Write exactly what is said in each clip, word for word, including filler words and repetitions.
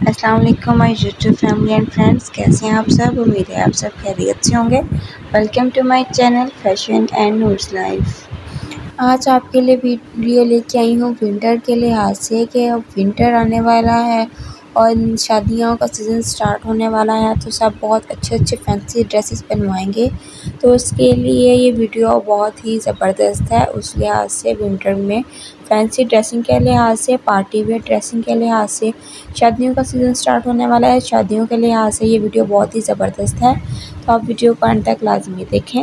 अस्सलाम वालेकुम my YouTube family and friends, कैसे हैं आप सब। उम्मीद है आप सब खैरियत से होंगे। Welcome to my channel fashion and Noor's life. आज आपके लिए वीडियो लेके आई हूँ विंटर के लिहाज से कि अब विंटर आने वाला है और शादियों का सीज़न स्टार्ट होने वाला है, तो सब बहुत अच्छे अच्छे फैंसी ड्रेसेस बनवाएंगे। तो उसके लिए ये वीडियो बहुत ही ज़बरदस्त है, उस लिहाज से विंटर में फैंसी ड्रेसिंग के लिहाज से, पार्टी वेयर ड्रेसिंग के लिहाज से, शादियों का सीज़न स्टार्ट होने वाला है, शादियों के लिहाज से ये वीडियो बहुत ही ज़बरदस्त है। तो आप वीडियो को अंत तक लाजमी देखें।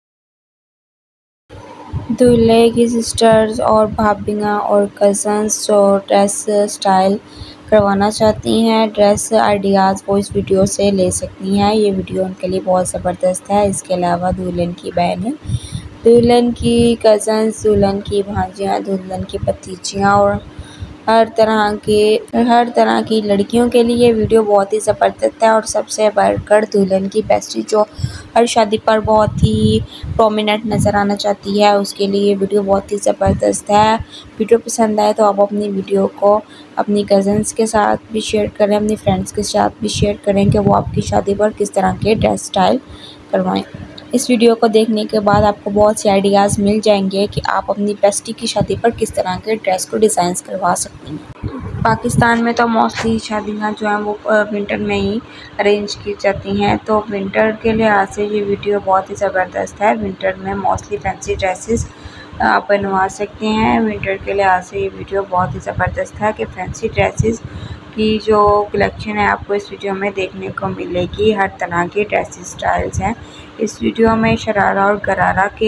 दूल्हे की सिस्टर्स और भाभियाँ और कज़न्स जो ड्रेस स्टाइल करवाना चाहती हैं, ड्रेस आइडियाज़ वो इस वीडियो से ले सकती हैं। ये वीडियो उनके लिए बहुत ज़बरदस्त है। इसके अलावा दुल्हन की बहनें, दुल्हन की कज़न्स, दुल्हन की भांजियाँ, दुल्हन की भतीजियाँ और हर तरह के हर तरह की लड़कियों के लिए ये वीडियो बहुत ही ज़बरदस्त है। और सबसे बढ़कर दुल्हन की बेस्टी जो हर शादी पर बहुत ही प्रोमिनेंट नज़र आना चाहती है, उसके लिए ये वीडियो बहुत ही ज़बरदस्त है। वीडियो पसंद आए तो आप अपनी वीडियो को अपनी कज़न्स के साथ भी शेयर करें, अपनी फ्रेंड्स के साथ भी शेयर करें कि वो आपकी शादी पर किस तरह के ड्रेस स्टाइल करवाएं। इस वीडियो को देखने के बाद आपको बहुत से आइडियाज़ मिल जाएंगे कि आप अपनी बेस्टी की शादी पर किस तरह के ड्रेस को डिज़ाइंस करवा सकती हैं। पाकिस्तान में तो मोस्टली शादियाँ जो हैं वो विंटर में ही अरेंज की जाती हैं, तो विंटर के लिहाज से ये वीडियो बहुत ही ज़बरदस्त है। विंटर में मोस्टली फैंसी ड्रेसेस आप बनवा सकते हैं। विंटर के लिहाज से ये वीडियो बहुत ही ज़बरदस्त है कि फैंसी ड्रेसेस की जो कलेक्शन है आपको इस वीडियो में देखने को मिलेगी। हर तरह के ड्रेसेस स्टाइल्स हैं इस वीडियो में। शरारा और गरारा के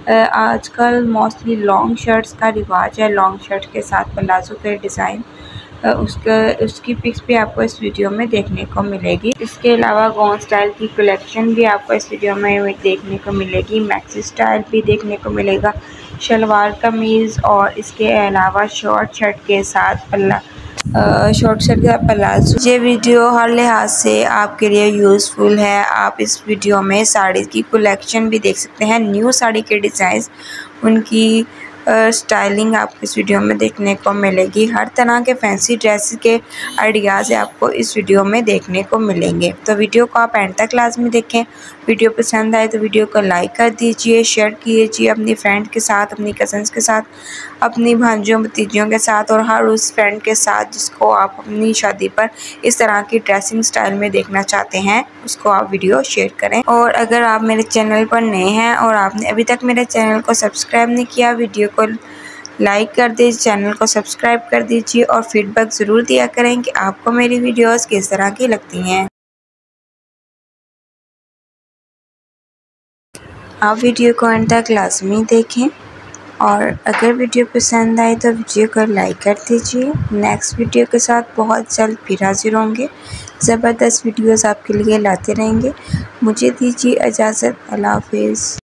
आजकल मोस्टली लॉन्ग शर्ट्स का रिवाज है, लॉन्ग शर्ट के साथ प्लाजो के डिज़ाइन, उसका उसकी पिक्स भी आपको इस वीडियो में देखने को मिलेगी। इसके अलावा गाउन स्टाइल की कलेक्शन भी आपको इस वीडियो में देखने को मिलेगी। मैक्सी स्टाइल भी देखने को मिलेगा, शलवार कमीज़ और इसके अलावा शॉर्ट शर्ट के साथ पल्ला शॉर्ट शर्ट का प्लाजो। ये वीडियो हर लिहाज से आपके लिए यूज़फुल है। आप इस वीडियो में साड़ी की कलेक्शन भी देख सकते हैं, न्यू साड़ी के डिज़ाइन, उनकी स्टाइलिंग आपको इस वीडियो में देखने को मिलेगी। हर तरह के फैंसी ड्रेस के आइडियाज़ आपको इस वीडियो में देखने को मिलेंगे। तो वीडियो को आप एंड तक लाजमी देखें। वीडियो पसंद आए तो वीडियो को लाइक कर दीजिए, शेयर कीजिए अपनी फ्रेंड के साथ, अपनी कज़न्स के साथ, अपनी भांजियों भतीजियों के साथ और हर उस फ्रेंड के साथ जिसको आप अपनी शादी पर इस तरह की ड्रेसिंग स्टाइल में देखना चाहते हैं, उसको आप वीडियो शेयर करें। और अगर आप मेरे चैनल पर नए हैं और आपने अभी तक मेरे चैनल को सब्सक्राइब नहीं किया, वीडियो को लाइक कर दीजिए, चैनल को सब्सक्राइब कर दीजिए और फीडबैक ज़रूर दिया करें कि आपको मेरी वीडियोस किस तरह की लगती हैं। आप वीडियो को अंत तक लाजमी देखें और अगर वीडियो पसंद आए तो वीडियो को लाइक कर दीजिए। नेक्स्ट वीडियो के साथ बहुत जल्द फिर हाजिर होंगे, ज़बरदस्त वीडियोस आपके लिए लाते रहेंगे। मुझे दीजिए इजाज़त, अल्लाह हाफिज़।